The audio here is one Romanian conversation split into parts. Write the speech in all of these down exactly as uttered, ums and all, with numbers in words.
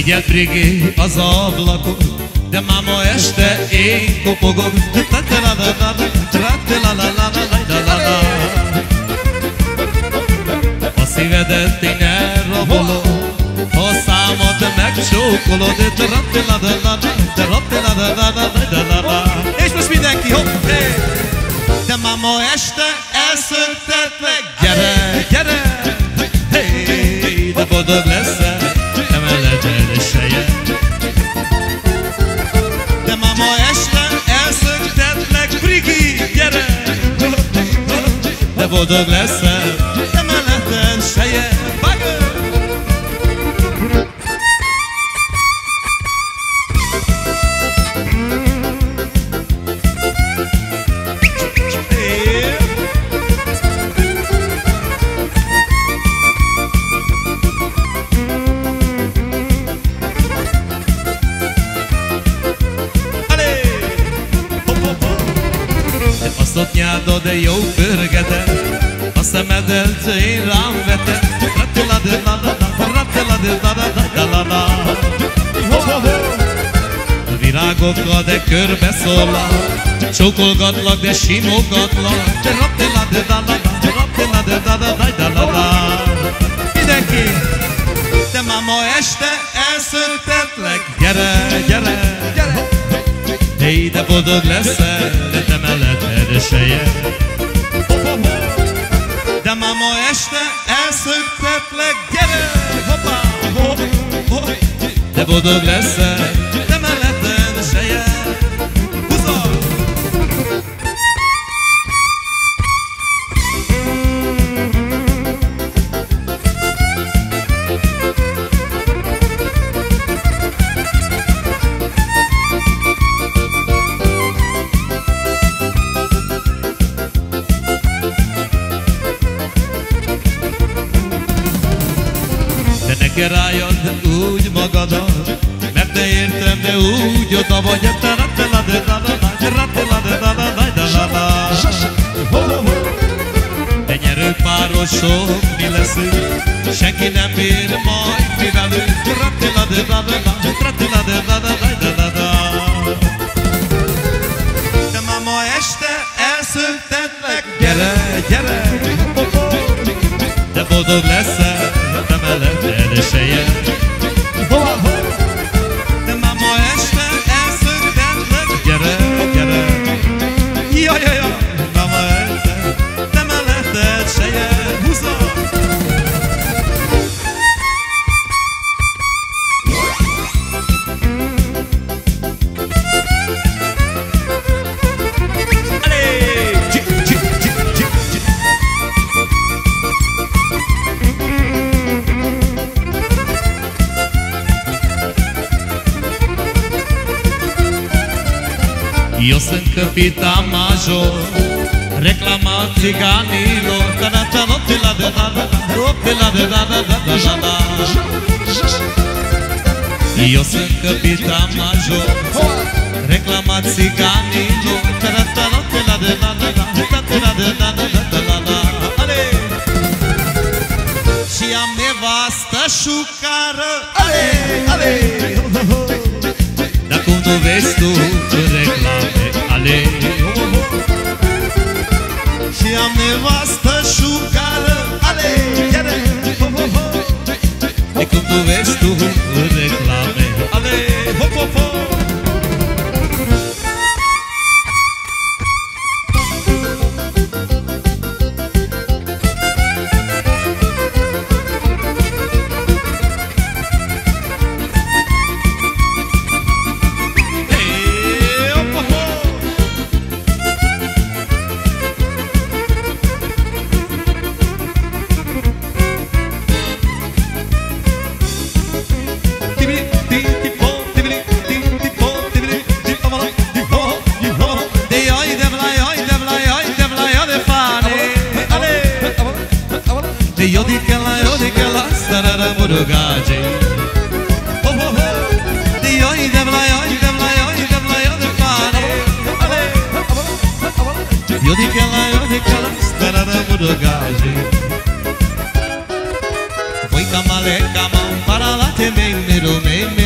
Figyeld, Brigi, az ablakon, de már ma este én kopogok. A szívedet én elrabolom, ha a számot megcsókolod. És most mindenki, hopp, hey! De már ma este elszöntetlek. Gyere, gyere, hey! De boldog leszel, emeled elsője. De már ma este elszöntetlek, Brigi, gyere! De boldog leszel, emeled elsője. Szoknyádod jó pörgeted, a szemedet én rám veted. Virágokkal, de körbe szólal, csókolgatlak, de simogatlak. Mindenki! De már ma este elszöntetlek. Gyere, gyere, gyere! Hey, de boldog leszel, de te mellett erősejje. De már ma este elszöktetlek, gyere! Hoppá, hopp, hopp. De boldog leszel, de mellett erősejje. Húzzal! Neked rájad úgy magadat, mert te értem, de úgy oda vagy. De nyerőpárosok mi leszünk, senki nem bír majd mi velünk. De már ma este elszöntetlek. Gyere, gyere! De boldog leszel, te mellett erősejje. De már ma este elszöktetlek. Gyere, gyere! Jaj, jaj, jaj! De ma este, te mellett erősejje. Húzza! Eu sunt capitan major, reclamat țiganilor. Eu sunt capitan major, reclamat țiganilor. Și am nevastă șucară. Dar cum tu vezi tu reclame, ale. Și am nevastă șucară, ale. De cum tu vezi tu reclame, ale. Hop, hop, hop. Jodikela, jodikela, starara murugaji. Oh oh oh. De joi devla, joi devla, joi devla, joi devane. Jodikela, jodikela, starara murugaji. Voi kamale kamam para la te me miru me.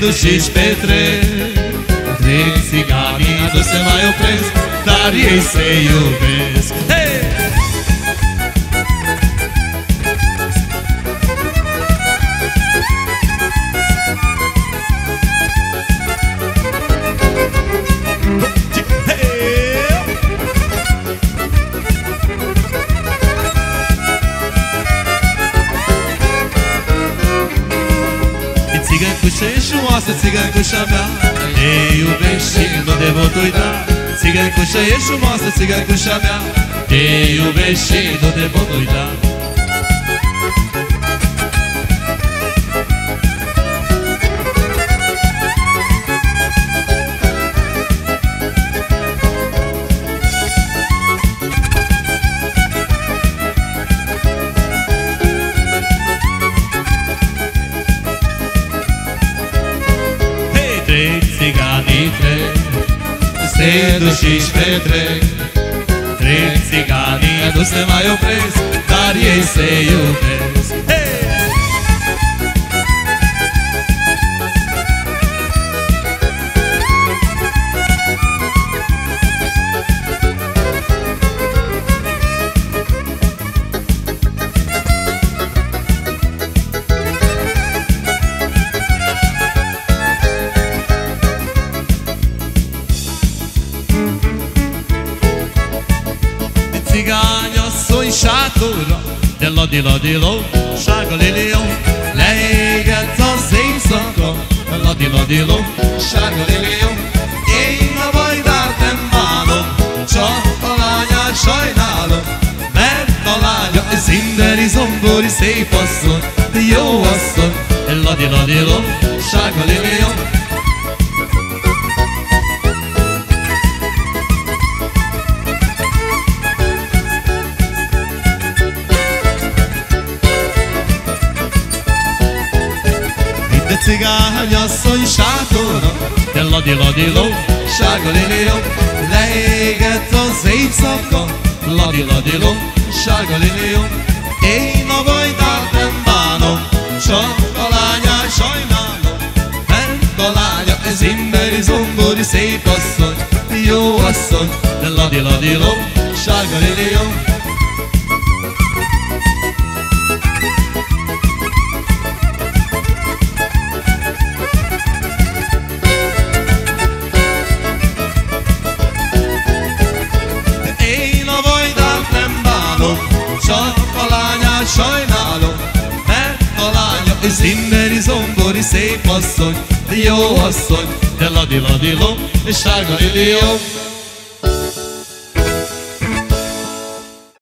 duc și-și petrec. Trec țiganii, nu se mai opresc, dar ei se iubesc. Hey! Țigăncușa e frumoasă, țigăncușa mea, te iubesc și nu te pot uita. Țigăncușa e frumoasă, țigăncușa mea, te iubesc și nu te pot uita. Trec țiganii, trec, se duc și-și petrec. Trec țiganii, nu se mai opresc, dar ei se iubesc. Hey! Țigania soi șaturo, de lo di lo di lo, șagolilio, legătă sei soco, de lo di lo di lo, șagolilio, ei nu voi darte în mano, cioccolagna scioinalo, mertolagno e zinderi zomburi sei posso, io osso, de lo di lo di lo, șagolilio. Țigania soi șaturo, de lo di lo di lo, șagolilio, legătă sei soco, lo di lo di lo, șagolilio, ei nu voi darte în mano, cioccolagna scioinalo, mertolagno e zimberi zomburi sei posso, io osso, de lo di lo di lo, șagolilio. Cioccolagna scioinalo, mertolagno e zimberi zomburi sei posso, io osso, de lo di lo di lo, e șagolilio.